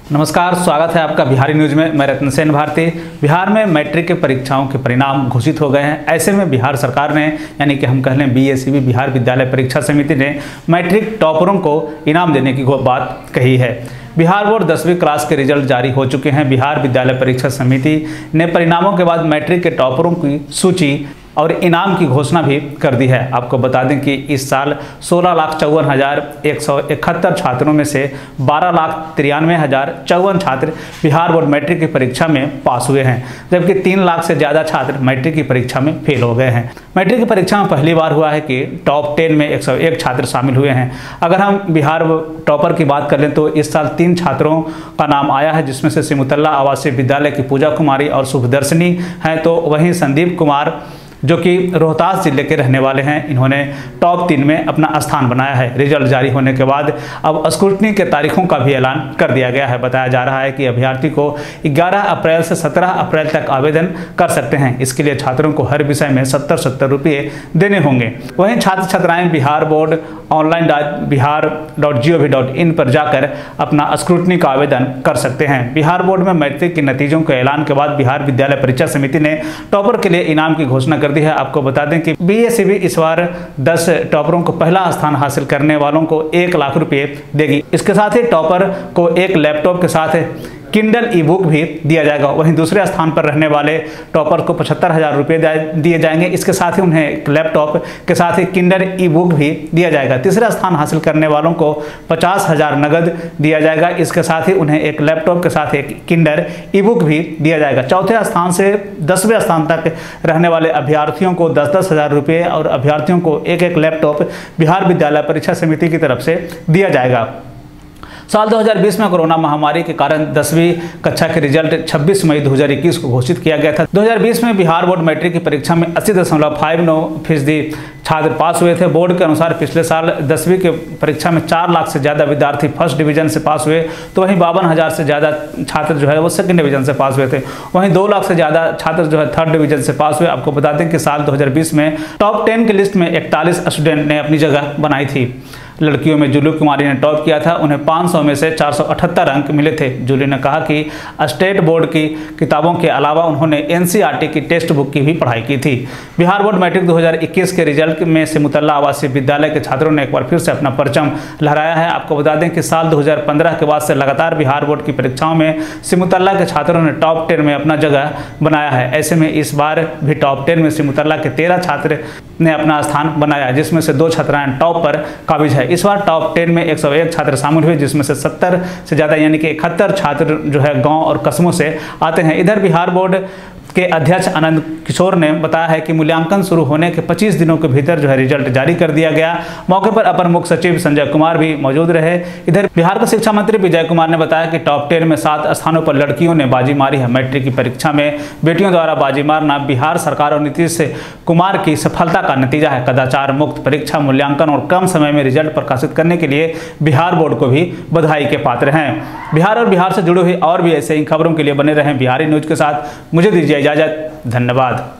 नमस्कार, स्वागत है आपका बिहारी न्यूज में। मैं रत्न सेन भारती। बिहार में मैट्रिक के परीक्षाओं के परिणाम घोषित हो गए हैं। ऐसे में बिहार सरकार ने यानी कि हम कह लें BSEB बिहार विद्यालय परीक्षा समिति ने मैट्रिक टॉपरों को इनाम देने की बात कही है। बिहार बोर्ड 10वीं क्लास के रिजल्ट जारी हो चुके हैं। बिहार विद्यालय परीक्षा समिति ने परिणामों के बाद मैट्रिक के टॉपरों की सूची और इनाम की घोषणा भी कर दी है। आपको बता दें कि इस साल 16,54,171 छात्रों में से 12,93,054 छात्र बिहार बोर्ड मैट्रिक की परीक्षा में पास हुए हैं, जबकि 3 लाख से ज़्यादा छात्र मैट्रिक की परीक्षा में फेल हो गए हैं। मैट्रिक की परीक्षा में पहली बार हुआ है कि टॉप 10 में 101 छात्र शामिल हुए हैं। अगर हम बिहार टॉपर की बात कर लें तो इस साल 3 छात्रों का नाम आया है, जिसमें से सिमुतल्ला आवासीय विद्यालय की पूजा कुमारी और शुभदर्शनी हैं, तो वहीं संदीप कुमार जो कि रोहतास जिले के रहने वाले हैं, इन्होंने टॉप 3 में अपना स्थान बनाया है। रिजल्ट जारी होने के बाद अब स्क्रूटनी के तारीखों का भी ऐलान कर दिया गया है। बताया जा रहा है कि अभ्यर्थी को 11 अप्रैल से 17 अप्रैल तक आवेदन कर सकते हैं। इसके लिए छात्रों को हर विषय में 70 रुपये देने होंगे। वहीं छात्र छात्राएं बिहार बोर्ड online.bihar.gov.in पर जाकर अपना स्क्रूटनी का आवेदन कर सकते हैं। बिहार बोर्ड में मैट्रिक के नतीजों के ऐलान के बाद बिहार विद्यालय परीक्षा समिति ने टॉपर के लिए इनाम की घोषणा कर दी है। आपको बता दें कि BSEB इस बार 10 टॉपरों को पहला स्थान हासिल करने वालों को 1 लाख रुपये देगी। इसके साथ ही टॉपर को एक लैपटॉप के साथ किंडल ई-बुक भी दिया जाएगा। वहीं दूसरे स्थान पर रहने वाले टॉपर को 75,000 रुपये दिए जाएंगे। इसके साथ ही उन्हें एक लैपटॉप के साथ ही किंडल ई-बुक भी दिया जाएगा। तीसरा स्थान हासिल करने वालों को 50,000 नगद दिया जाएगा। इसके साथ ही उन्हें एक लैपटॉप के साथ एक किंडल ई-बुक भी दिया जाएगा। चौथे स्थान से 10वें स्थान तक रहने वाले अभ्यर्थियों को 10,000 रुपये और अभ्यर्थियों को एक लैपटॉप बिहार विद्यालय परीक्षा समिति की तरफ से दिया जाएगा। साल 2020 में कोरोना महामारी के कारण 10वीं कक्षा के रिजल्ट 26 मई 2021 को घोषित किया गया था। 2020 में बिहार बोर्ड मैट्रिक की परीक्षा में 80.59% छात्र पास हुए थे। बोर्ड के अनुसार पिछले साल 10वीं के परीक्षा में 4 लाख से ज़्यादा विद्यार्थी फर्स्ट डिवीजन से पास हुए, तो वहीं 52,000 से ज़्यादा छात्र जो है वो सेकंड डिवीजन से पास हुए थे। वहीं 2 लाख से ज़्यादा छात्र जो है थर्ड डिवीजन से पास हुए। आपको बता दें कि साल 2020 में टॉप 10 की लिस्ट में 41 स्टूडेंट ने अपनी जगह बनाई थी। लड़कियों में जूली कुमारी ने टॉप किया था। उन्हें 500 में से 478 अंक मिले थे। जूली ने कहा कि स्टेट बोर्ड की किताबों के अलावा उन्होंने NCERT की टेक्स्ट बुक की भी पढ़ाई की थी। बिहार बोर्ड मैट्रिक 2021 के रिजल्ट में सिमुतल्ला आवासीय विद्यालय के छात्रों ने एक बार फिर से अपना परचम लहराया है। आपको बता दें कि साल 2015 के बाद से लगातार बिहार बोर्ड की परीक्षाओं में सिमुतल्ला के छात्रों ने टॉप 10 में अपना जगह बनाया है। ऐसे में इस बार भी टॉप 10 में सिमुतल्ला के 13 छात्र ने अपना स्थान बनाया, जिसमें से 2 छात्राएं टॉप पर काबिज है। इस बार टॉप 10 में 101 छात्र शामिल हुए, जिसमें से 70 से ज़्यादा यानी कि 71 छात्र जो है गांव और कस्बों से आते हैं। इधर बिहार बोर्ड के अध्यक्ष आनंद किशोर ने बताया है कि मूल्यांकन शुरू होने के 25 दिनों के भीतर जो है रिजल्ट जारी कर दिया गया। मौके पर अपर मुख्य सचिव संजय कुमार भी मौजूद रहे। इधर बिहार के शिक्षा मंत्री विजय कुमार ने बताया कि टॉप 10 में 7 स्थानों पर लड़कियों ने बाजी मारी है। मैट्रिक की परीक्षा में बेटियों द्वारा बाजी मारना बिहार सरकार और नीतीश कुमार की सफलता का नतीजा है। कदाचार मुक्त परीक्षा मूल्यांकन और कम समय में रिजल्ट प्रकाशित करने के लिए बिहार बोर्ड को भी बधाई के पात्र हैं। बिहार और बिहार से जुड़ी हुई और भी ऐसे ही खबरों के लिए बने रहें बिहारी न्यूज के साथ। मुझे दीजिए इजाजत। धन्यवाद।